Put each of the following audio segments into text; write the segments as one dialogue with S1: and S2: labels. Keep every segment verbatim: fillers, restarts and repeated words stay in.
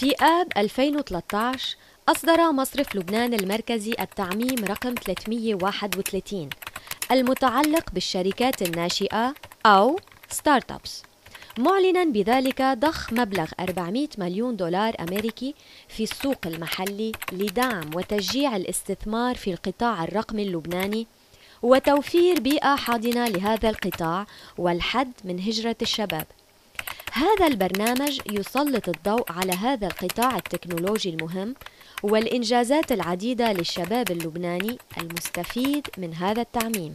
S1: في آب ألفين وثلاثة عشر أصدر مصرف لبنان المركزي التعميم رقم ثلاثمئة وواحد وثلاثين المتعلق بالشركات الناشئة أو ستارت أبس، معلنا بذلك ضخ مبلغ أربعمئة مليون دولار أمريكي في السوق المحلي لدعم وتشجيع الاستثمار في القطاع الرقمي اللبناني وتوفير بيئة حاضنة لهذا القطاع والحد من هجرة الشباب. هذا البرنامج يسلط الضوء على هذا القطاع التكنولوجي المهم والإنجازات العديدة للشباب اللبناني المستفيد من هذا التعميم.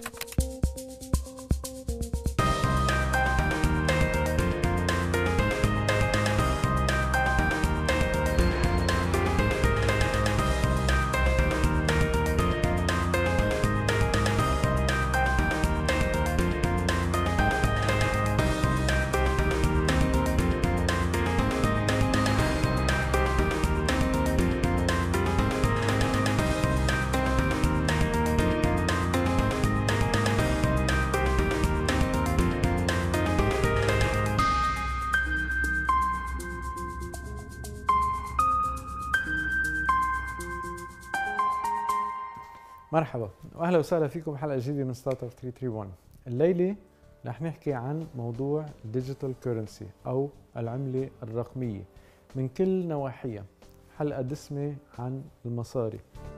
S2: مرحبا واهلا وسهلا فيكم بحلقه جديده من ستارت اب ثلاثمئة وواحد وثلاثين. الليله رح نحكي عن موضوع الديجيتال كورنسي او العمله الرقميه من كل نواحيها، حلقه دسمه عن المصاري.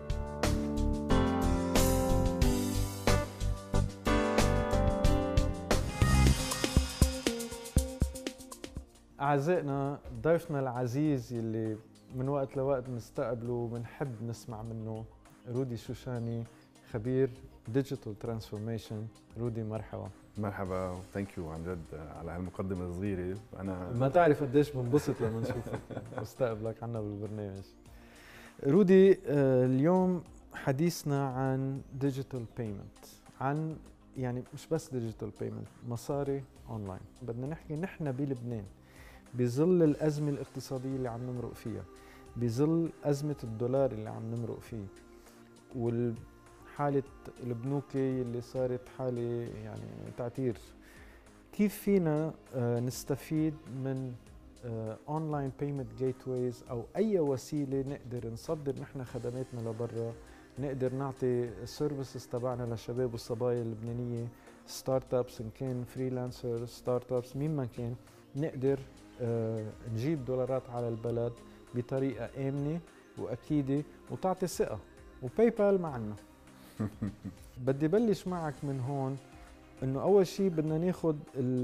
S2: اعزائنا، ضيفنا العزيز اللي من وقت لوقت بنستقبله وبنحب نسمع منه، رودي شوشاني، خبير ديجيتال ترانسفورميشن. رودي مرحبا.
S3: مرحبا وثانك يو عن جد على هالمقدمه الصغيره. انا
S2: ما تعرف قديش بنبسط لما نشوفك واستقبلك عنا بالبرنامج. رودي، اليوم حديثنا عن ديجيتال بيمنت، عن يعني مش بس ديجيتال بيمنت، مصاري اونلاين. بدنا نحكي نحن بلبنان بظل الازمه الاقتصاديه اللي عم نمرق فيها، بظل ازمه الدولار اللي عم نمرق فيه، والحالة البنوكي اللي صارت حالة يعني تعتير، كيف فينا نستفيد من اونلاين بيمنت جيت ويز او اي وسيلة نقدر نصدر نحن خدماتنا لبرا، نقدر نعطي السيرفيسز تبعنا للشباب والصبايا اللبنانية، ستارت ابس ان كان فريلانسر، ستارت ابس مين ما كان، نقدر نجيب دولارات على البلد بطريقة آمنة وأكيدة وتعطي ثقة. وباي بال معنا. بدي بلش معك من هون، انه اول شيء بدنا ناخذ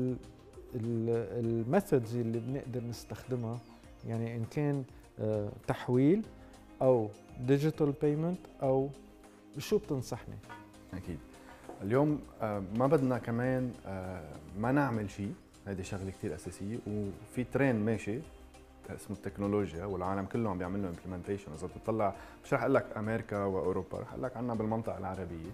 S2: الميثودز اللي بنقدر نستخدمها، يعني ان كان آه تحويل او ديجيتال بيمنت، او شو بتنصحني؟
S3: اكيد اليوم آه ما بدنا كمان آه ما نعمل شيء، هذه شغله كثير اساسيه، وفي ترند ماشي اسمه التكنولوجيا والعالم كله عم بيعمل له امبلمنتيشن. اذا بتطلع مش رح اقول لك امريكا واوروبا، رح اقول لك عنا بالمنطقه العربيه.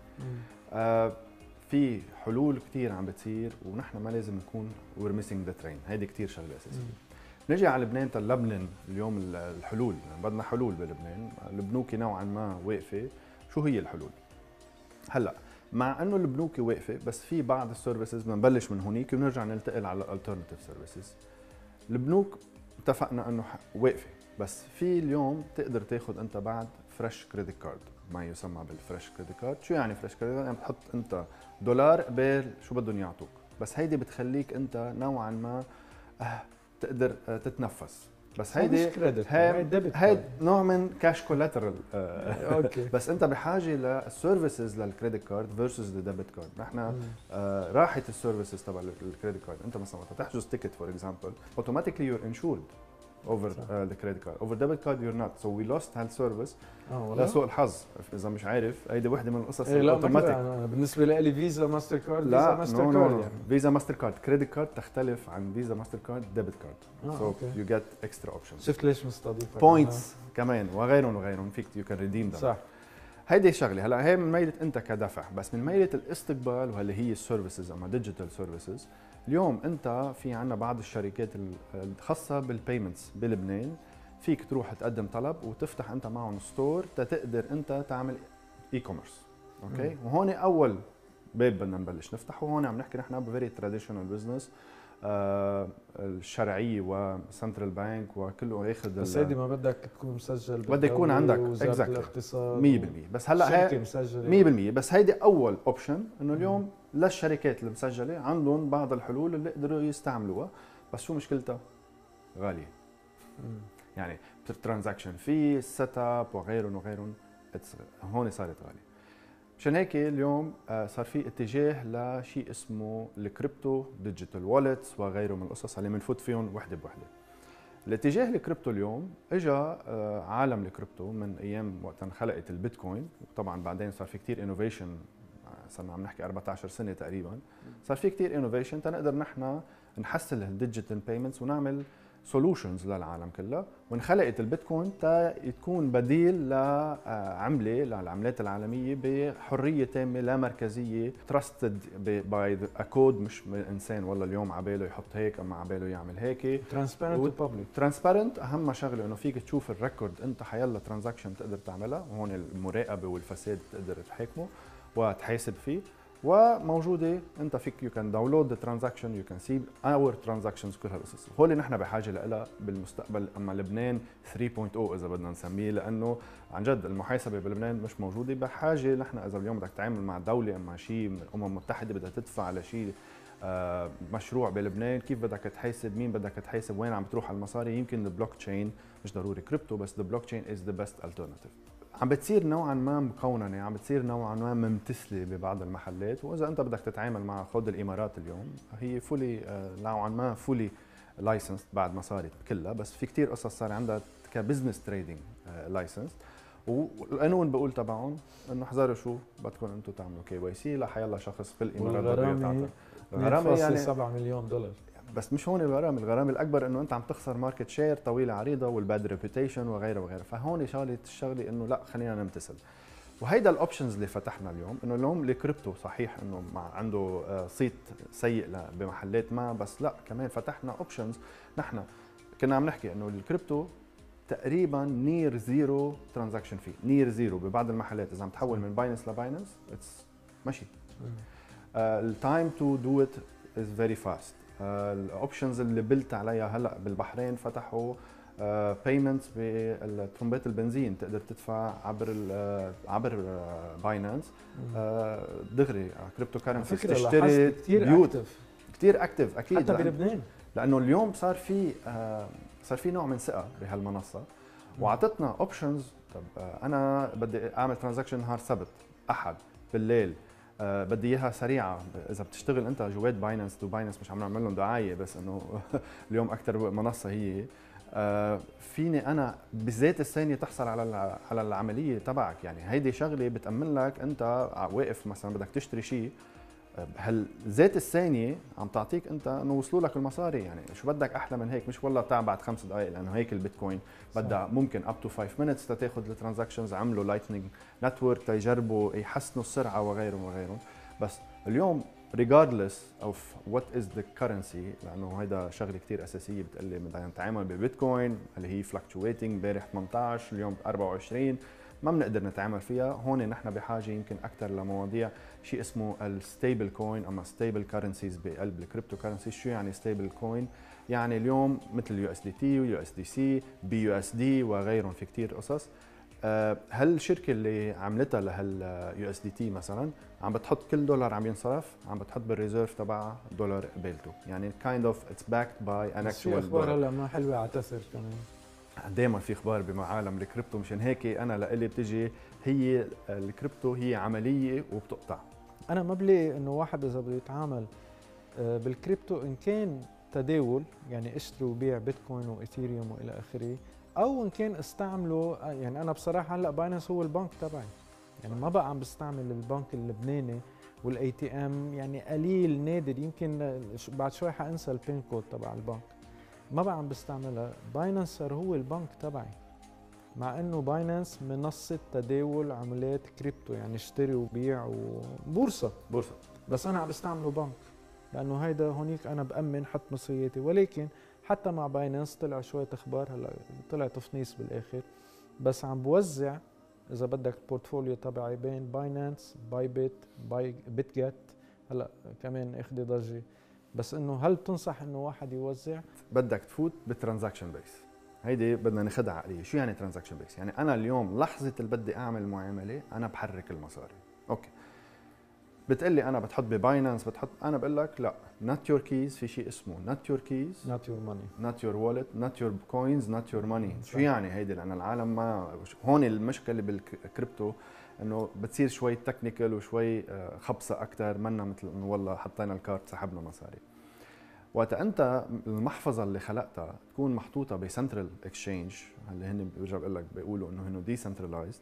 S3: آه في حلول كثير عم بتصير ونحن ما لازم نكون وير ميسينج ذا ترين، هيدي كثير شغله اساسيه. نجي على لبنان، لبنان اليوم الحلول، يعني بدنا حلول بلبنان. البنوكي نوعا ما واقفه. شو هي الحلول؟ هلا مع انه البنوكي واقفه، بس في بعض السيرفيسز بنبلش من هونيك ونرجع نلتقي على الالترناتيف سيرفيسز. البنوك اتفقنا انه واقفه، بس في اليوم تقدر تاخذ انت بعد فريش كريدت كارد، ما يسمى بالفريش كريدت كارد. شو يعني فريش كريدت كارد؟ يعني بتحط انت دولار قبل شو بدهم يعطوك، بس هيدي بتخليك انت نوعا ما آه تقدر آه تتنفس. بس هيدي هي هي نوع من كاش كولاترال. اوكي. بس انت بحاجه للسيرفيسز للكريدت كارد فيرسز الديبت كارد. نحن آه راحه السيرفيسز تبع الكريدت كارد، انت مثلا وقت تحجز تيكت فور اكزامبل اوتوماتيكلي يور انشورد over uh, the credit card. Over debit card you're not. So we lost هالسيرفيس لسوء الحظ. اذا مش عارف، هيدي وحده من القصص
S2: الاوتوماتيك. لا بالنسبه لي فيزا ماستر كارد،
S3: فيزا ماستر no, كارد no, no. يعني فيزا ماستر كارد كريدت كارد تختلف عن فيزا ماستر كارد ديبت كارد. سو يو جيت اكسترا اوبشنز.
S2: شفت ليش مستضيفك؟
S3: بوينتس كمان وغيرهم وغيرهم فيك يو كان ريديم ذم. صح. هيدي شغله. هلا هي من ميله انت كدفع، بس من ميله الاستقبال، وهي هي السيرفيسز اما ديجيتال سيرفيسز. اليوم انت في عندنا بعض الشركات الخاصه بالبيمنتس بلبنان، فيك تروح تقدم طلب وتفتح انت معهم ستور تقدر انت تعمل اي كوميرس. اوكي. مم. وهون اول باب بدنا نبلش نفتحه. وهون عم نحكي نحن بفيري تراديشنال بزنس. الشرعيه وسنترال بانك وكله ياخذ.
S2: بس هيدي ما بدك تكون مسجل،
S3: بدك يكون عندك
S2: وزارة الاقتصاد
S3: مية بالمية. بس هلا هي مية بالمية. بس هيدي اول اوبشن، انه اليوم للشركات المسجله عندهم بعض الحلول اللي يقدروا يستعملوها. بس شو مشكلتها؟ غاليه. مم. يعني ترانزاكشن في سيت اب وغيرهم وغيرهم، هون صارت غاليه. مشان هيك اليوم صار في اتجاه لشيء اسمه الكريبتو ديجيتال وولتس وغيره من القصص اللي بنفوت فيهم وحده بوحده. الاتجاه الكريبتو اليوم اجى عالم الكريبتو من ايام وقت انخلقت البيتكوين، وطبعا بعدين صار في كثير انوفيشن، صرنا عم نحكي أربعة عشر سنه تقريبا، صار في كثير انوفيشن تنقدر نحن نحسن الديجيتال بيمنتس ونعمل سولوشنز للعالم كلها. وانخلقت البيتكوين تا تكون بديل لعمله للعملات العالميه بحريه تامه لا مركزيه، تراستد باي ا كود، مش من انسان والله اليوم عباله يحط هيك اما عباله يعمل هيك.
S2: ترانسبيرنت وبابليك.
S3: ترانسبيرنت اهم شغله انه فيك تشوف الريكورد، انت حيلا ترانزاكشن تقدر تعملها، وهون المراقبه والفساد تقدر تحاكمه وتحاسب فيه. وموجوده انت فيك يو كان داونلود ذا ترانزاكشن، يو كان سي اور ترانزاكشنز، كل هالقصص هول نحن بحاجه لها بالمستقبل. اما لبنان ثري بوينت أو اذا بدنا نسميه، لانه عن جد المحاسبه بلبنان مش موجوده. بحاجه نحن اذا اليوم بدك تتعامل مع دوله اما شيء من الامم المتحده بدها تدفع على شيء آه مشروع بلبنان، كيف بدك تحاسب، مين بدك تحاسب، وين عم تروح المصاري. يمكن البلوك تشين مش ضروري كريبتو، بس البلوك تشين از ذا بيست الترناتيف. عم بتصير نوعا ما مقوننه، عم بتصير نوعا ما ممتثله ببعض المحلات. واذا انت بدك تتعامل مع خود الامارات اليوم، هي فولي نوعا ما فولي لايسنس بعد ما صارت كلها، بس في كثير قصص صار عندها كبزنس تريدنج لايسنس. والقانون بقول تبعهم انه احذروا شو بدكم انتم تعملوا كي واي سي لحيلا شخص في الامارات بده يتعاطى.
S2: الغرامه يعني سبعة مليون دولار.
S3: بس مش هون الغرامه، الغرامه الاكبر انه انت عم تخسر ماركت شير طويله عريضه والباد ريبيوتيشن وغيره وغيره. فهون شغله الشغله انه لا خلينا نمتثل. وهيدا الاوبشنز اللي فتحنا اليوم، انه اليوم الكريبتو صحيح انه مع عنده صيت سيء بمحلات ما، بس لا كمان فتحنا اوبشنز. نحن كنا عم نحكي انه الكريبتو تقريبا نير زيرو ترانزاكشن فيه، نير زيرو ببعض المحلات. اذا عم تحول من بايننس لبايننس اتس ماشي. التايم تو دو ات از فيري فاست. الاوبشنز اللي بلت عليها هلا بالبحرين فتحوا بيمنتس بالترمبات البنزين، تقدر تدفع عبر عبر باينانس دغري كريبتو كارنسي، تشتري بيوت. كثير اكتف اكيد
S2: حتى بلبنان،
S3: لانه اليوم صار في صار في نوع من ثقه بهالمنصه، وعطتنا اوبشنز. طب انا بدي اعمل ترانزاكشن نهار سبت، احد، بالليل، أه بدي اياها سريعه. اذا بتشتغل انت جوات باينانس، تو باينانس مش عم نعمل لهم دعايه، بس انه اليوم اكثر منصه هي أه فيني انا بذات الثانيه تحصل على على العمليه تبعك. يعني هيدي شغله بتامن لك انت واقف مثلا بدك تشتري شيء، هالذات الثانيه عم تعطيك انت انه وصلوا لك المصاري. يعني شو بدك احلى من هيك؟ مش والله تعب بعد خمس دقائق، لانه هيك البيتكوين بدها ممكن اب تو خمس مينتس تاخذ الترانزاكشنز. عملوا لايتنينج نتورك تيجربوا يحسنوا السرعه وغيرهم وغيرهم. بس اليوم regardless of what is the currency، لانه هيدا شغله كثير اساسيه بتقلي بدنا نتعامل ببيتكوين اللي هي fluctuating، امبارح ثمانية عشر اليوم أربعة وعشرين، ما بنقدر نتعامل فيها. هون نحن بحاجه يمكن اكثر لمواضيع شيء اسمه الستيبل كوين، اما ستيبل كارنسيز بقلب الكريبتو كارنسي. شو يعني ستيبل كوين؟ يعني اليوم مثل اليو اس دي تي ويو اس دي سي، بي يو اس دي وغيرهم، في كثير قصص. هالشركه اللي عملتها لهاليو اس دي تي مثلا عم بتحط كل دولار عم ينصرف عم بتحط بالريزيرف تبعها دولار قبالته، يعني كايند اوف اتس باكد باي ان اكشوال دولار.
S2: اخبار هلا ما حلوه على تاثر كمان.
S3: دائما في اخبار بعالم الكريبتو، مشان هيك انا لإلي بتجي هي الكريبتو هي عمليه وبتقطع.
S2: انا ما بلاقي انه واحد اذا بده يتعامل بالكريبتو ان كان تداول، يعني اشتري وبيع بيتكوين وايثيريوم والى اخره، او ان كان استعملوا. يعني انا بصراحه هلا باينانس هو البنك تبعي، يعني ما بقى عم بستعمل البنك اللبناني والاي تي ام، يعني قليل نادر، يمكن بعد شوي حانسى البين كود تبع البنك، ما بقى عم بستعملها. باينانس صار هو البنك تبعي، مع انه باينانس منصه تداول عملات كريبتو، يعني اشتري وبيع وبورصه
S3: بورصه،
S2: بس انا عم بستعمله بنك، لانه هيدا هونيك انا بامن حط مصرياتي. ولكن حتى مع باينانس طلع شويه اخبار، هلا طلع تفنيس بالاخر، بس عم بوزع اذا بدك البورتفوليو تبعي بين باينانس، باي بيت، باي بيت جيت، هلا كمان اخذ ضجه، بس انه هل بتنصح انه واحد يوزع؟
S3: بدك تفوت بالترانزاكشن بيس. هيدي بدنا ناخذها عقليه. شو يعني ترانزاكشن بيس؟ يعني انا اليوم لحظه اللي بدي اعمل معامله انا بحرك المصاري. اوكي، بتقلي انا بتحط بباينانس، بتحط، انا بقول لك لا، نوت يور كيز، في شيء اسمه نوت يور كيز،
S2: نوت يور ماني،
S3: نوت يور وولت، نوت يور كوينز، نوت يور ماني. شو يعني هيدي؟ لان العالم ما هون المشكله بالكريبتو انه بتصير شوي تكنيكال وشوي خبصه اكثر، منا مثل انه والله حطينا الكارت سحبنا مصاري. وقت انت المحفظه اللي خلقتها تكون محطوطه بسنترال اكسشينج، اللي هن برجع بقول لك بيقولوا انه هن ديسنترلايزد،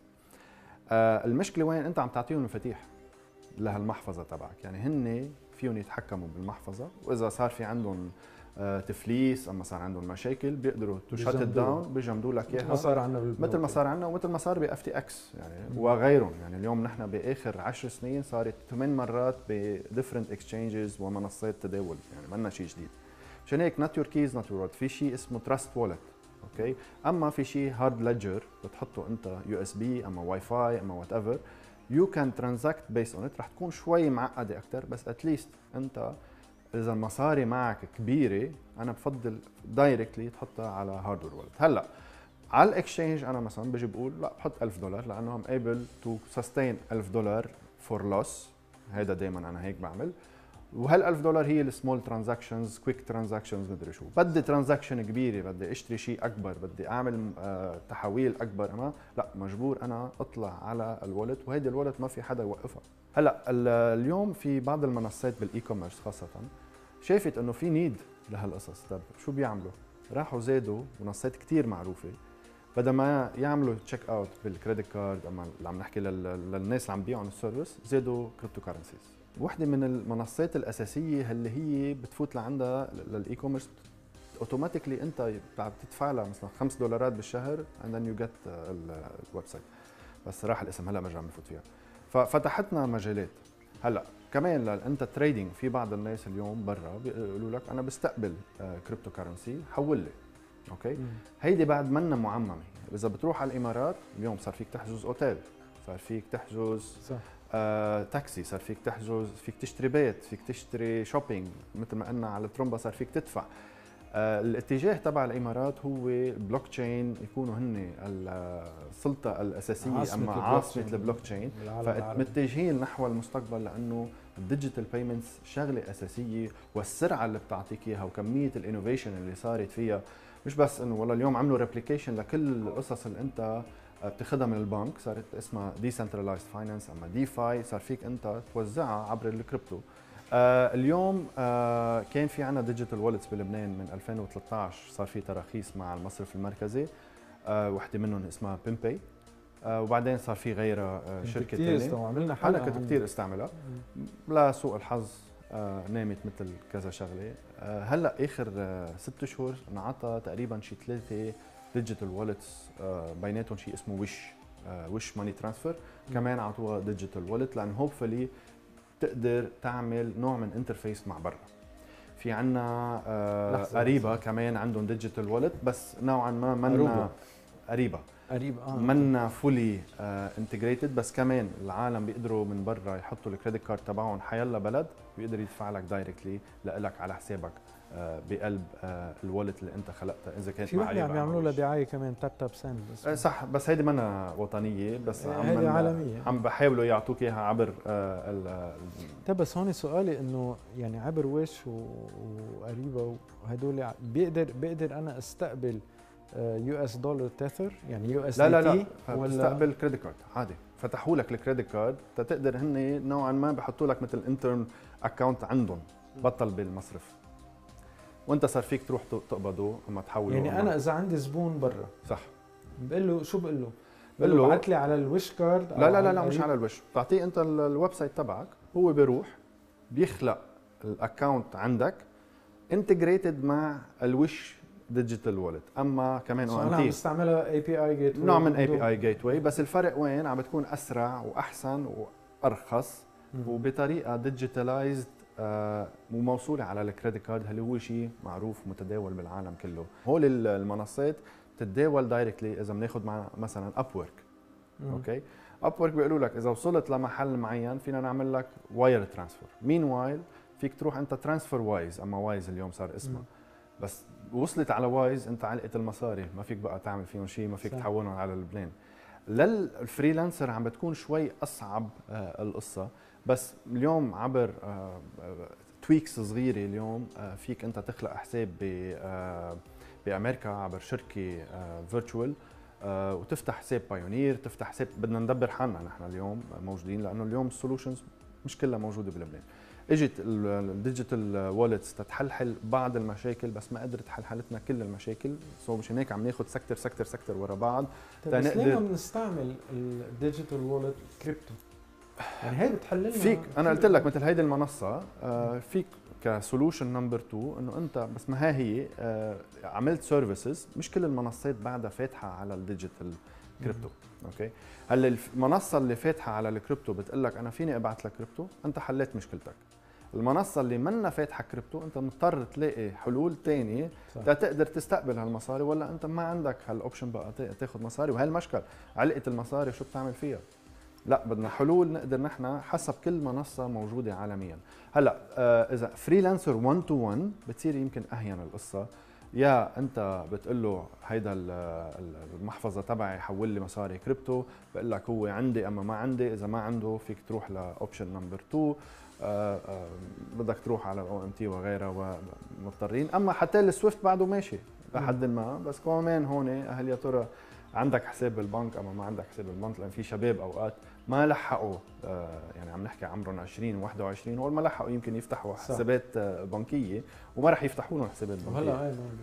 S3: آه المشكله وين؟ انت عم تعطيهم المفاتيح لهالمحفظه تبعك، يعني هن فيهم يتحكموا بالمحفظه، واذا صار في عندهم آه تفليس اما صار عندهم مشاكل بيقدروا تو شات داون، بيجمدوا لك اياها
S2: ما صار عندنا
S3: مثل ما صار عندنا ومثل ما صار باف تي اكس يعني وغيرهم. يعني اليوم نحن باخر عشر سنين صارت ثمان مرات بديفرنت اكسشينجز ومنصات تداول، يعني ما لنا شيء جديد. عشان هيك نوت يور كيز نوت يور وولت، في شيء اسمه تراست وولت، اوكي؟ اما في شيء هارد ليدجر بتحطه انت يو اس بي اما واي فاي اما وات ايفر، يو كان ترانزاكت بيس اون ات. رح تكون شوي معقده اكثر، بس اتليست انت اذا المصاري معك كبيره انا بفضل دايركتلي تحطها على هاردوير وولت. هلا على الاكسشينج انا مثلا بجي بقول لا، بحط ألف دولار لانه ام ايبل تو سستين ألف دولار فور لوس، هيدا دائما انا هيك بعمل. وهال ألف دولار هي السمول ترانزاكشنز، كويك ترانزاكشنز، مدري شو. بدي ترانزاكشن كبيره، بدي اشتري شيء اكبر، بدي اعمل آه تحويل اكبر، اما لا، مجبور انا اطلع على الوالت، وهيدي الوالت ما في حدا يوقفها. هلا اليوم في بعض المنصات بالاي كوميرس خاصه شافت انه في نيد لهالقصص. طب شو بيعملوا؟ راحوا زادوا منصات كثير معروفه، بدل ما يعملوا تشيك اوت بالكريدت كارد، اما اللي عم نحكي للناس اللي عم بيعوا السيرفيس، زادوا كريبتو كارنسيز. وحده من المنصات الاساسيه اللي هي بتفوت لعندها للاي كوميرس اوتوماتيكلي، انت بتدفع لها مثلا خمس دولارات بالشهر and then you get الويب سايت، بس راح الاسم هلا ما رجع بنفوت فيها. ففتحتنا مجالات. هلا كمان انت تريدينج، في بعض الناس اليوم برا بيقولوا لك انا بستقبل كريبتو كارنسي حول لي، اوكي؟ مم. هيدي بعد منا معممه. اذا بتروح على الامارات اليوم صار فيك تحجز اوتيل، صار فيك تحجز صح. آه، تاكسي، صار فيك تحجز، فيك تشتري بيت، فيك تشتري شوبينج، مثل ما قلنا على ترومبا صار فيك تدفع. آه، الاتجاه تبع الامارات هو البلوك تشين يكونوا هن السلطه الاساسيه عاصمة اما عاصمه البلوك تشين، فمتجهين نحو المستقبل، لانه الديجيتال بيمنتس شغله اساسيه، والسرعه اللي بتعطيك اياها وكميه الانوفيشن اللي صارت فيها، مش بس انه والله اليوم عملوا ريبليكيشن لكل القصص اللي انت بتاخذها من البنك، صارت اسمها ديسنترلايزد فاينانس اما دي فاي، صار فيك انت توزعها عبر الكريبتو. آه اليوم آه كان في عنا ديجيتال وولتس بلبنان من ألفين وثلاثة عشر، صار في تراخيص مع المصرف المركزي، آه وحده منهم اسمها بيمباي، آه وبعدين صار في غيرها آه شركه ثانيه،
S2: عملنا حلقه
S3: انا كنت كثير استعملها، لسوء الحظ آه نامت مثل كذا شغله. آه هلا اخر آه ست شهور انعطى تقريبا شي ثلاثه ديجيتال وولتس، آه بيناتهم شيء اسمه وش آه وش ماني ترانسفير، كمان اعطوها ديجيتال وولت، لان هوبفلي تقدر تعمل نوع من انترفيس مع برا. في عنا آه قريبه كمان عندهم ديجيتال وولت، بس نوعا ما منا قريبه
S2: قريبه اه
S3: منا فولي انتجريتد، بس كمان العالم بيقدروا من برا يحطوا الكريدت كارد تبعهم حيلا بلد، ويقدر يدفع لك دايركتلي لك على حسابك آه بقلب آه الوالت اللي انت خلقتها، اذا كانت
S2: في وحده عم يعملوا لها دعايه كمان، تاب تاب سند.
S3: آه صح، بس هيدي منا وطنيه، بس
S2: هيدي عالميه،
S3: عم بحاولوا يعطوك اياها عبر آه ال
S2: طيب بس هون سؤالي انه يعني عبر وش وقريبه وهدول بيقدر بيقدر انا استقبل يو اس دولار تيثر، يعني يو اس
S3: لا لا لا ولا تستقبل كريدت كارد عادي، فتحوا لك الكريدت كارد تقدر هن نوعا ما بحطوا لك مثل انترن اكونت عندهم، بطل بالمصرف، وانت صار فيك تروح تقبضه اما تحوله.
S2: يعني انا اذا عندي زبون برا
S3: صح،
S2: بقول له شو بقول له؟ بقول له ابعث لي على الوش كارد؟
S3: لا لا لا, لا مش على الوش، بتعطيه انت الويب سايت تبعك، هو بيروح بيخلق الاكونت عندك انتجريتد مع الوش ديجيتال وولت. اما كمان
S2: او انا عم بستعملها اي بي اي جيت واي،
S3: نوع من اي بي اي جيت واي، بس الفرق وين؟ عم بتكون اسرع واحسن وارخص وبطريقه ديجيتالايزد آه وموصوله على الكريدت كارد، اللي هو شيء معروف ومتداول بالعالم كله. هول المنصات بتتداول دايركتلي. اذا بناخذ معنا مثلا اب ورك، اوكي، اب ورك بيقولوا لك اذا وصلت لمحل معين فينا نعمل لك واير ترانسفير، مين وايل فيك تروح انت ترانسفير وايز، اما وايز اليوم صار اسمها، بس وصلت على وايز انت علقت المصاري، ما فيك بقى تعمل فيهم شيء، ما فيك صح. تحولهم على البلان. للفريلانسر عم بتكون شوي اصعب آه القصه، بس اليوم عبر آه تويكس صغيره اليوم آه فيك انت تخلق حساب ب آه بامريكا عبر شركه فيرتشوال آه آه وتفتح حساب بايونير، تفتح حساب. بدنا ندبر حالنا نحن اليوم موجودين، لانه اليوم السولوشنز مش كلها موجوده بلبنان. اجت الديجيتال وولتس تتحلحل بعض المشاكل، بس ما قدرت تحلحلتنا كل المشاكل، سو مشان هيك عم ناخذ سكتر سكتر سكتر ورا بعض.
S2: طيب بس ليه ما بنستعمل الديجيتال وولت كريبتو؟ يعني هي بتحل لنا
S3: فيك. انا قلت لك مثل هيدي المنصه آه فيك كسولوشن نمبر اثنين انه انت بس ما ها هي آه عملت سيرفيسز، مش كل المنصات بعدها فاتحه على الديجيتال كريبتو. اوكي هلا المنصه اللي فاتحه على الكريبتو بتقول لك انا فيني ابعث لك كريبتو، انت حليت مشكلتك. المنصه اللي منا فاتحه كريبتو انت مضطر تلاقي حلول ثانيه تقدر تستقبل هالمصاري، ولا انت ما عندك هالاوبشن بقى تاخذ مصاري. وهالمشكل علقه المصاري شو بتعمل فيها؟ لا بدنا حلول نقدر نحن حسب كل منصه موجوده عالميا. هلا آه اذا فريلانسر واحد تو واحد بتصير يمكن اهين القصه، يا انت بتقول له هيدا المحفظه تبعي حول لي مصاري كريبتو، بقول لك هو عندي اما ما عندي، اذا ما عنده فيك تروح لاوبشن نمبر اثنين آه آه بدك تروح على الاو ام تي وغيرها ومضطرين. اما حتى السويفت بعده ماشي لحد ما، بس كمان هون هل يا ترى عندك حساب بالبنك اما ما عندك حساب بالبنك؟ لان في شباب اوقات ما لحقوا آه يعني عم نحكي عمرهم عشرين وواحد وعشرين وما لحقوا يمكن يفتحوا حسابات آه بنكيه، وما راح يفتحوا لهم حسابات بنكيه.
S2: هلا اي ما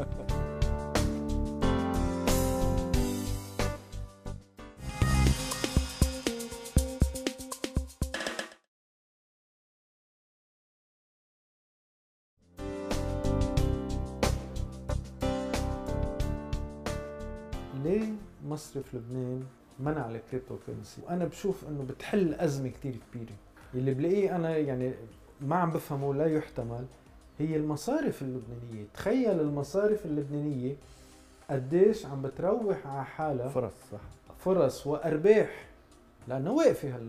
S2: ليه مصرف لبنان منع الكريبتو كرنسي؟ وانا بشوف انه بتحل ازمه كثير كبيره. اللي بلاقيه انا يعني ما عم بفهمه لا يحتمل هي المصارف اللبنانيه. تخيل المصارف اللبنانيه قديش عم بتروح على حالها
S3: فرص، صح،
S2: فرص وارباح لانه واقفه هلا.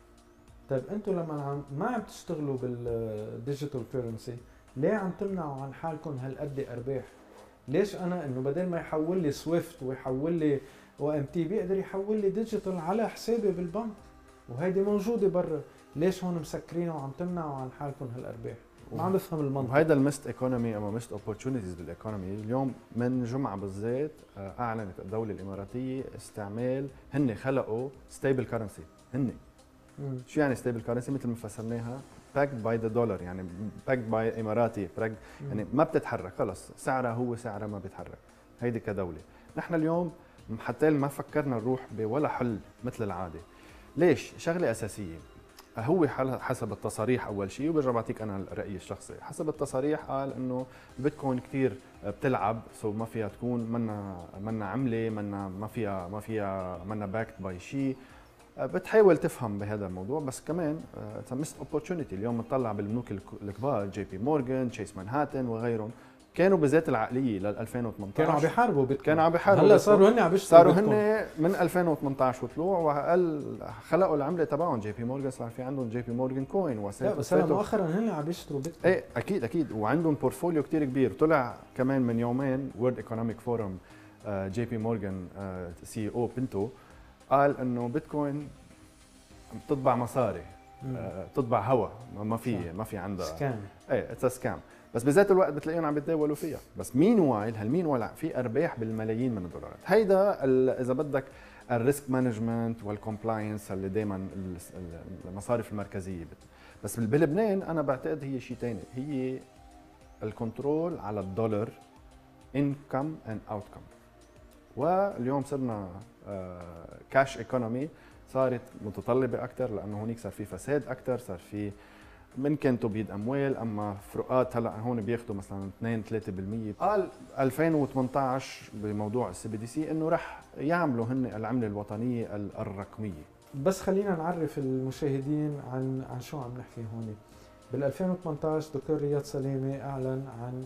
S2: طيب انتم لما عم ما عم تشتغلوا بالديجيتال كرنسي ليه عم تمنعوا عن حالكم هالقد ارباح؟ ليش انا انه بدل ما يحول لي سويفت ويحول لي او ام تي بيقدر يحول لي ديجيتال على حسابي بالبنك، وهيدي موجوده برا، ليش هون مسكرينه وعم تمنعوا عن حالكم هالارباح؟ ما عم بفهم المنطق.
S3: وهيدا المست ايكونومي او مست اوبورتونيتيز بالايكونومي اليوم من جمعه بالذات اعلنت الدوله الاماراتيه استعمال، هن خلقوا ستيبل كرنسي. هن مم. شو يعني ستيبل كرنسي؟ مثل ما فسرناها باكد باي ذا دولار، يعني باكد باي اماراتي، يعني ما بتتحرك، خلص سعرها هو سعرها ما بيتحرك. هيدي كدوله. نحن اليوم حتى ما فكرنا نروح بولا حل مثل العاده. ليش؟ شغله اساسيه، هو حسب التصاريح اول شيء، وبرجع بعطيك انا رايي الشخصي. حسب التصاريح قال انه البيتكوين كثير بتلعب، سو ما فيها تكون منا منا عمله، منا ما فيها ما فيها منا باكد باي شيء. بتحاول تفهم بهذا الموضوع، بس كمان اتس ميست اوبورتونيتي. اليوم بنطلع بالبنوك الكبار، جي بي مورغان، تشيس مانهاتن وغيرهم، كانوا بذات العقليه لل ألفين وثمانية عشر،
S2: كانوا عم بيحاربوا بيتكوين.
S3: كانوا عم بيحاربوا
S2: هلا صاروا هن عم بيشتروا
S3: صاروا هن من ألفين وثمانية عشر وطلوع، وقال خلقوا العمله تبعهم. جي بي مورغان صار في عندهم جي بي مورغان كوين وسيت.
S2: لا بس هلا مؤخرا هن عم بيشتروا بيتكوين.
S3: ايه اكيد اكيد، وعندهم بورتفوليو كثير كبير. طلع كمان من يومين وورد ايكونوميك فورم جي بي مورغان سي او بنتو قال انه بيتكوين بتطبع مصاري، آه، تطبع هوا، ما في ما في عندها
S2: سكام.
S3: ايه اتس سكام، بس بذات الوقت بتلاقيهم عم بيتداولوا فيها. بس مين وايل هالمين ولا في ارباح بالملايين من الدولارات. هيدا اذا بدك الريسك مانجمنت والكومبلاينس اللي دائما المصارف المركزيه بت. بس بلبنان انا بعتقد هي شيء ثاني، هي الكنترول على الدولار انكم اند اوتكم. واليوم صرنا كاش ايكونومي صارت متطلبه اكثر، لانه هونيك صار في فساد اكثر، صار في من كان تبييض اموال. اما فروقات هلا هون بياخذوا مثلا اثنين ثلاثة بالمية. قال ألفين وثمانية عشر بموضوع السي بي دي سي انه رح يعملوا هن العمله الوطنيه الرقميه.
S2: بس خلينا نعرف المشاهدين عن عن شو عم نحكي هون. بال ألفين وثمانية عشر دكتور رياض سلامه اعلن عن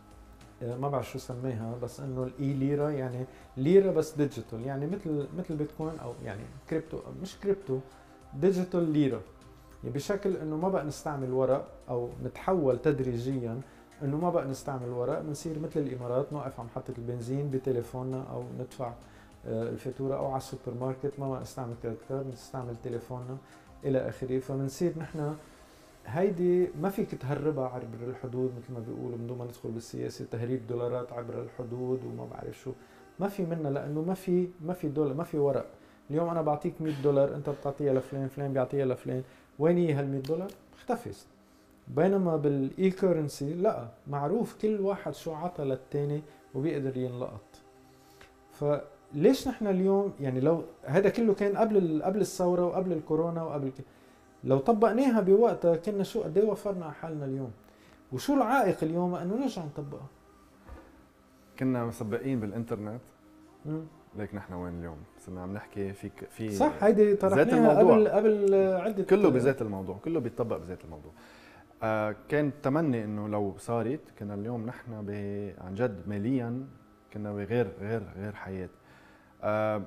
S2: ما بعرف شو سميها، بس انه الاي ليره، يعني ليره بس ديجيتال، يعني مثل مثل بيتكوين او يعني كريبتو، مش كريبتو، ديجيتال ليره. يعني بشكل انه ما بقى نستعمل ورق او نتحول تدريجيا انه ما بقى نستعمل ورق، بنصير مثل الامارات نوقف على محطه البنزين بتليفوننا او ندفع الفاتوره، او على السوبر ماركت ما بقى نستعمل كريدت كارد، نستعمل تليفوننا الى اخره. فبنصير نحن هيدي ما فيك تهربها عبر الحدود مثل ما بيقولوا، من دون ما ندخل بالسياسه، تهريب دولارات عبر الحدود وما بعرف شو، ما في منها، لانه ما في ما في دولار، ما في ورق. اليوم انا بعطيك مية دولار، انت بتعطيها لفلان، فلان بيعطيها لفلان، وين هي هال مية دولار؟ اختفت. بينما بالاي كورنسي لا، معروف كل واحد شو عطى للثاني وبيقدر ينلقط. فليش نحن اليوم يعني لو هذا كله كان قبل قبل الثوره وقبل الكورونا وقبل ك... لو طبقناها بوقتها كنا شو قد ايه وفرنا على حالنا اليوم. وشو العائق اليوم انه نرجع نطبقها؟
S3: كنا مسبقين بالانترنت،
S2: مم.
S3: ليك نحن وين اليوم؟ صرنا عم نحكي في في
S2: صح، هيدي طرحناها قبل قبل عده،
S3: كله بذات الموضوع، كله بيتطبق بذات الموضوع. آه كان تمني انه لو صارت كنا اليوم نحن عن جد ماليا كنا بغير غير غير حياه. آه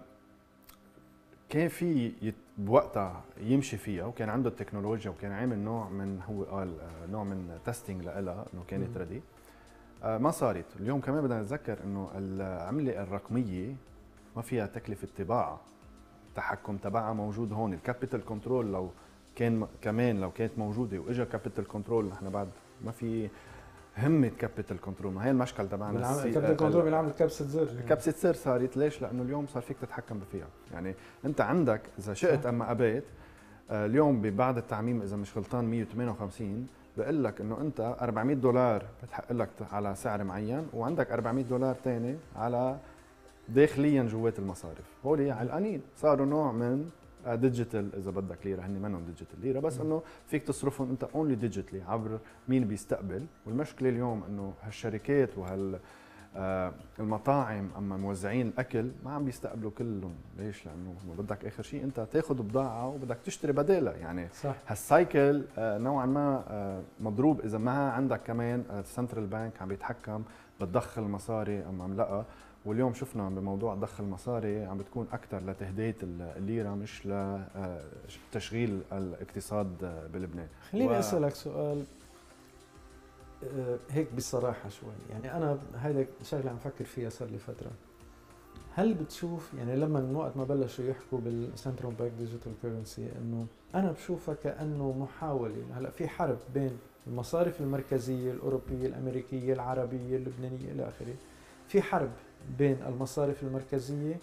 S3: كان في يت بوقتها يمشي فيها، وكان عنده التكنولوجيا، وكان عامل نوع من هو قال آه نوع من تيستينج لها انه كانت ريدي. آه ما صارت. اليوم كمان بدنا نتذكر انه العمله الرقميه ما فيها تكلفه طباعه، التحكم تبعها موجود هون. الكابيتال كنترول لو كان كمان لو كانت موجوده واجا كابيتال كنترول، نحن بعد ما في همه كابيتال كنترول. ما هي المشكل تبعنا،
S2: كابيتال كنترول بينعمل كبسه زر.
S3: كبسه زر صارت ليش؟ لانه اليوم صار فيك تتحكم فيها. يعني انت عندك اذا شئت اما ابيت اليوم بعد التعميم اذا مش غلطان مية وثمانية وخمسين بقول لك انه انت أربعمية دولار بتحق لك على سعر معين، وعندك أربعمية دولار ثاني على داخليا جوات المصارف. هولي علقانين، صاروا نوع من ديجيتال اذا بدك ليره، هن منهم ديجيتال ليره، بس انه فيك تصرفهم انت اونلي ديجيتالي عبر مين بيستقبل. والمشكله اليوم انه هالشركات وهال آه المطاعم اما موزعين الاكل ما عم بيستقبلوا كلهم. ليش؟ لانه بدك اخر شيء انت تاخذ بضاعه وبدك تشتري بدالها. يعني
S2: صح.
S3: هالسايكل آه نوعا ما آه مضروب اذا ما عندك كمان السنترال بانك عم بيتحكم بتدخل مصاري اما ملقى. واليوم شفنا بموضوع دخل مصاري عم بتكون اكثر لتهدئه الليره مش لتشغيل الاقتصاد بلبنان.
S2: خليني و... اسالك سؤال هيك بصراحه شوي، يعني انا هيدا شغله عم فكر فيها صار لي فتره. هل بتشوف يعني لما من وقت ما بلشوا يحكوا بالسنترال بانك ديجيتال كورنسي انه انا بشوفها كانه محاوله، هلا في حرب بين المصارف المركزيه الاوروبيه الامريكيه العربيه اللبنانيه الى اخره، في حرب بين المصارف المركزيه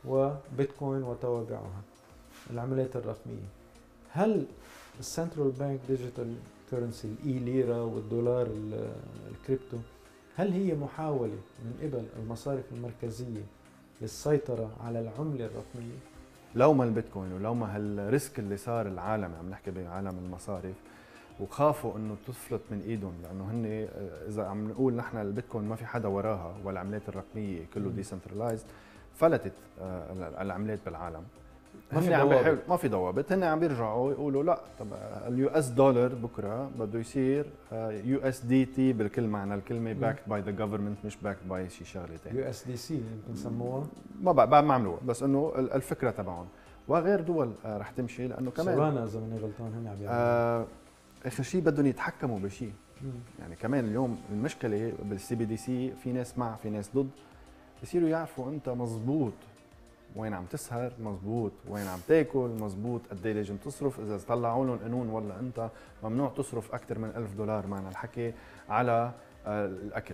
S2: وبيتكوين وتوابعها العملات الرقميه. هل السنترال بانك ديجيتال كورنسي الاي ليره والدولار الكريبتو هل هي محاوله من قبل المصارف المركزيه للسيطره على العمله الرقميه؟
S3: لو ما البيتكوين ولو ما هالريسك اللي صار العالم عم نحكي بعالم المصارف، وخافوا انه تفلت من ايدهم، لانه هن اذا عم نقول نحن البيتكوين ما في حدا وراها والعملات الرقميه كله ديسنترلايزد، فلتت العملات بالعالم.
S2: ما في
S3: عم
S2: ضوابط،
S3: ما في ضوابط. هن عم بيرجعوا يقولوا لا، طب اليو اس دولار بكره بده يصير يو اس دي تي بالكل معنى الكلمه، باكد باي ذا جفرمنت مش باكد باي شي شغله ثانيه.
S2: يو اس دي سي يمكن سموها،
S3: ما بعد ما عملوها، بس انه الفكره تبعهم. وغير دول رح تمشي لانه كمان
S2: سولانا اذا ماني غلطان هن عم بيعملوا
S3: آه اخر شيء بدهم يتحكموا بشيء. يعني كمان اليوم المشكله بالسي بي دي سي في ناس مع في ناس ضد، بصيروا يعرفوا انت مزبوط وين عم تسهر، مزبوط وين عم تاكل، مزبوط قد ايه لازم تصرف، اذا طلعوا لهم قانون والله انت ممنوع تصرف اكثر من ألف دولار معنى الحكي على الاكل،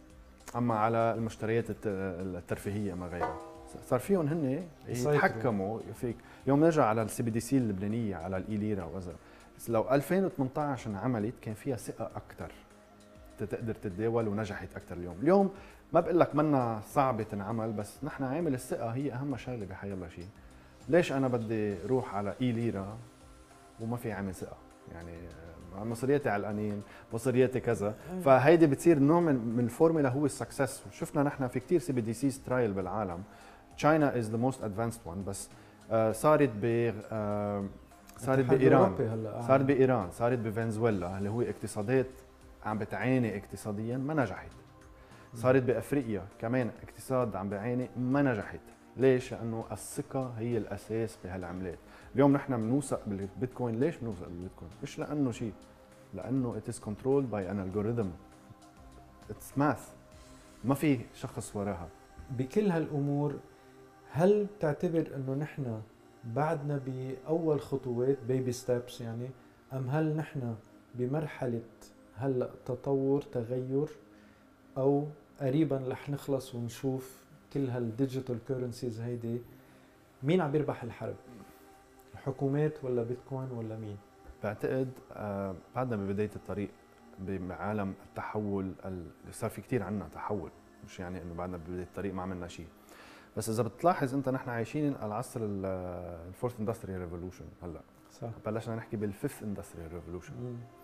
S3: اما على المشتريات الترفيهيه ما غيرها. صار فيهم هن يتحكموا فيك. يوم نرجع على السي بي دي سي اللبنانيه على الاي ليره وإذا لو ألفين وثمانية عشر انعملت كان فيها ثقه اكثر تقدر تتداول ونجحت اكثر. اليوم اليوم ما بقول لك منا صعبه تنعمل، بس نحن عامل الثقه هي اهم شغله بحي الله شيء. ليش انا بدي روح على اي ليره وما في عامل ثقه؟ يعني مصرياتي علقانين، مصرياتي كذا، فهيدي بتصير نوع من من الفورمولا هو السكسس. شفنا نحن في كثير سي بي دي سيز ترايل بالعالم. تشاينا از ذا موست ادفانسد وان، بس آه صارت ب آه صارت بايران، صارت بايران، صارت بفنزويلا اللي هو اقتصادات عم بتعاني اقتصاديا ما نجحت. صارت بافريقيا كمان اقتصاد عم بيعاني ما نجحت. ليش؟ لانه الثقه هي الاساس بهالعملات. اليوم نحن بنوثق بالبيتكوين. ليش بنوثق بالبيتكوين؟ مش لانه شيء، لانه it is controlled by an algorithm. it's math. ما في شخص وراها.
S2: بكل هالامور هل بتعتبر انه نحن بعدنا باول خطوات بيبي ستيبس يعني، ام هل نحن بمرحله هلا تطور تغير، او قريبا رح نخلص ونشوف كل هالديجيتال كورنسيز هيدي؟ مين عم يربح الحرب؟ الحكومات ولا بيتكوين ولا مين؟
S3: بعتقد آه بعدنا ببدايه الطريق بعالم التحول اللي صار في كثير عنا تحول، مش يعني انه بعدنا ببدايه الطريق ما عملنا شيء. بس اذا بتلاحظ انت نحن عايشين العصر الفورث اندستريال ريفولوشن هلا.
S2: صح.
S3: بلشنا نحكي بالفيفث اندستريال ريفولوشن.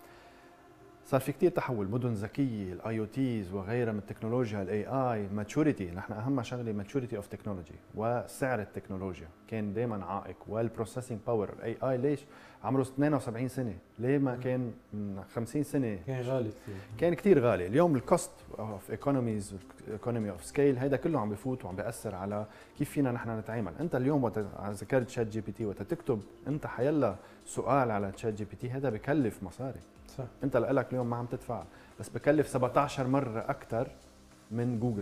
S3: صار في كثير تحول، مدن ذكيه، الاي او تيز وغيرها من التكنولوجيا، الاي اي، ماتشوريتي. نحن اهم شغله ماتشوريتي اوف تكنولوجي، وسعر التكنولوجيا كان دائما عائق، والبروسيسنج باور. الاي اي ليش عمره اثنين وسبعين سنه؟ ليه ما كان من خمسين سنه؟
S2: كان غالي كثير.
S3: كان كثير غالي. اليوم الكوست اوف ايكونوميز، ايكونومي اوف سكيل، هيدا كله عم بفوت وعم بياثر على كيف فينا نحن نتعامل. انت اليوم وقت ذكرت شات جي بي تي، وقت تكتب انت حيلا سؤال على شات جي بي تي، هذا بكلف مصاري.
S2: صح.
S3: انت لك اليوم ما عم تدفع، بس بكلف سبعطعش مرة اكثر من جوجل.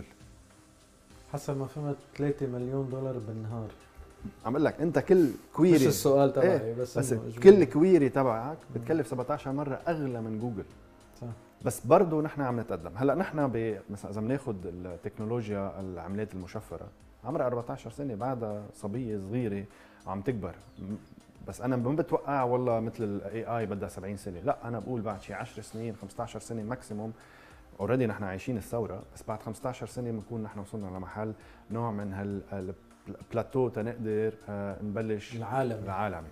S2: حسب ما فهمت ثلاثة مليون دولار بالنهار.
S3: عم اقول لك انت كل كويري،
S2: مش السؤال تبعي
S3: ايه
S2: بس,
S3: بس كل كويري تبعك بتكلف سبعطعش مرة اغلى من جوجل.
S2: صح.
S3: بس برضه نحن عم نتقدم. هلا نحن مثلا اذا بناخذ التكنولوجيا العملات المشفرة، عمرها أربعطعش سنة، بعدها صبية صغيرة عم تكبر. بس انا ما بتوقع والله مثل الاي اي بدها سبعين سنه، لا انا بقول بعد شي عشر سنين خمسطعش سنه ماكسيموم. اوريدي نحن عايشين الثوره، بس بعد خمسطعش سنه بنكون نحن وصلنا لمحل نوع من هالبلاتو تنقدر آه نبلش
S2: العالمي.
S3: العالمي.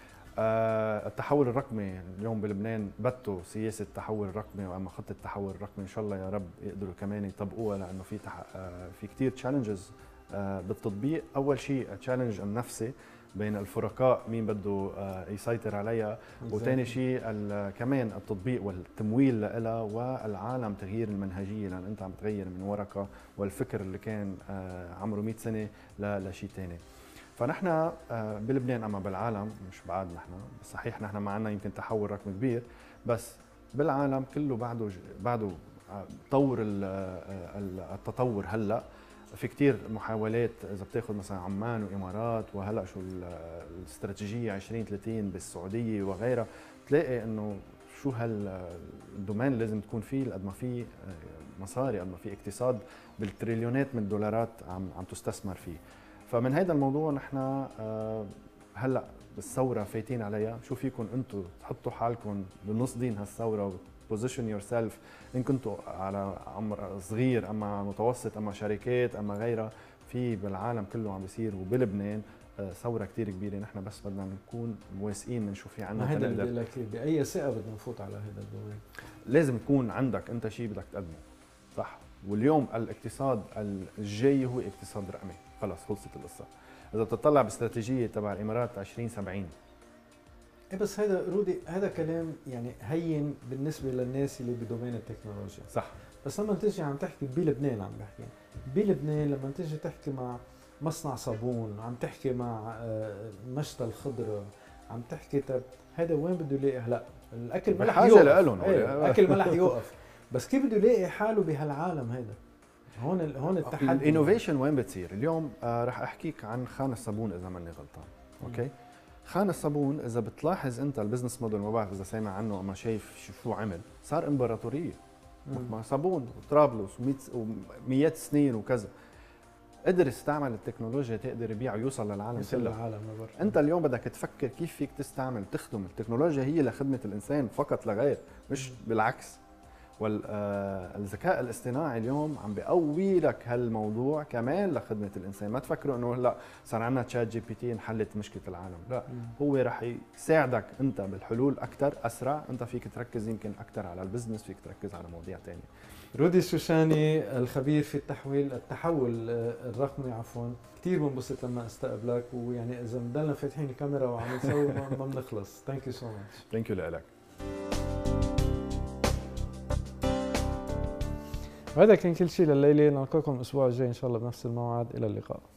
S3: آه التحول الرقمي اليوم بلبنان بده سياسه التحول الرقمي، واما خطه التحول الرقمي ان شاء الله يا رب يقدروا كمان يطبقوها، لانه في تح... آه في كثير تشالنجز آه بالتطبيق. اول شيء التشالنج النفسي بين الفرقاء، مين بده يسيطر عليها، وثاني شيء كمان التطبيق والتمويل لها، والعالم تغيير المنهجيه، لان انت عم تغير من ورقه والفكر اللي كان عمره مئة سنه لشيء ثاني. فنحن بلبنان اما بالعالم مش بعد نحن، بس صحيح نحن ما عندنا يمكن تحول رقمي كبير، بس بالعالم كله بعده بعده طور التطور. هلا في كتير محاولات، اذا بتاخذ مثلا عمان وامارات، وهلا شو الاستراتيجيه عشرين ثلاثين بالسعوديه وغيرها، تلاقي انه شو هالدومين اللي لازم تكون فيه قد ما في مصاري، قد ما في اقتصاد بالتريليونات من الدولارات عم عم تستثمر فيه. فمن هذا الموضوع نحن هلا بالثوره فايتين عليها. شو فيكم انتم تحطوا حالكم بنص دين هالثوره، بوزيشن يور سيلف، ان كنتوا على عمر صغير اما متوسط اما شركات اما غيرها. في بالعالم كله عم بيصير، وبلبنان ثوره كثير كبيره. نحن بس بدنا نكون واثقين من شو في عندنا.
S2: هذا اللي بقول لك باي ثقه بدنا نفوت على هذا الدومين.
S3: لازم يكون عندك انت شيء بدك تقدمه، صح؟ واليوم الاقتصاد الجاي هو اقتصاد رقمي، خلص خلصت القصه. اذا بتطلع باستراتيجيه تبع الامارات عشرين سبعين،
S2: ايه بس هذا رودي هذا كلام يعني هين بالنسبه للناس اللي بدومين التكنولوجيا،
S3: صح.
S2: بس لما تيجي عم تحكي بلبنان، عم بحكي بلبنان لما تيجي تحكي مع مصنع صابون، عم تحكي مع مشتى الخضره، عم تحكي طب هذا وين بده يلاقي؟ هلا الاكل ما رح يوقف، ايه الاكل ما رح يوقف، بس كيف بده يلاقي حاله بهالعالم هذا؟ هون هون التحدي.
S3: الانوفيشن وين بتصير؟ اليوم آه رح احكيك عن خان الصابون اذا ماني غلطان، اوكي؟ خان الصابون اذا بتلاحظ انت البزنس موديل، ما بعرف اذا سامع عنه اما شايف شو عمل، صار امبراطوريه. مع صابون وطرابلس ومئات سنين وكذا، قدر يستعمل التكنولوجيا تقدر يبيع ويوصل للعالم كله. انت اليوم بدك تفكر كيف فيك تستعمل تخدم التكنولوجيا هي لخدمه الانسان فقط لا غير، مش بالعكس. والذكاء الاصطناعي اليوم عم بيقوي لك هالموضوع كمان لخدمه الانسان. ما تفكروا انه لا صار عندنا تشات جي بي تي انحلت مشكله العالم، لا، هو رح يساعدك انت بالحلول اكثر اسرع. انت فيك تركز يمكن اكثر على البزنس، فيك تركز على مواضيع ثانيه.
S2: رودي الشوشاني الخبير في التحويل التحول الرقمي عفوا، كثير بنبسط لما استقبلك، ويعني اذا بنضلنا فاتحين الكاميرا وعم نسوي ما بنخلص. ثانك يو سو ماتش.
S3: ثانك يو لك.
S2: وهذا كان كل شيء لليله، نلقاكم الاسبوع الجاي ان شاء الله بنفس الموعد. الى اللقاء.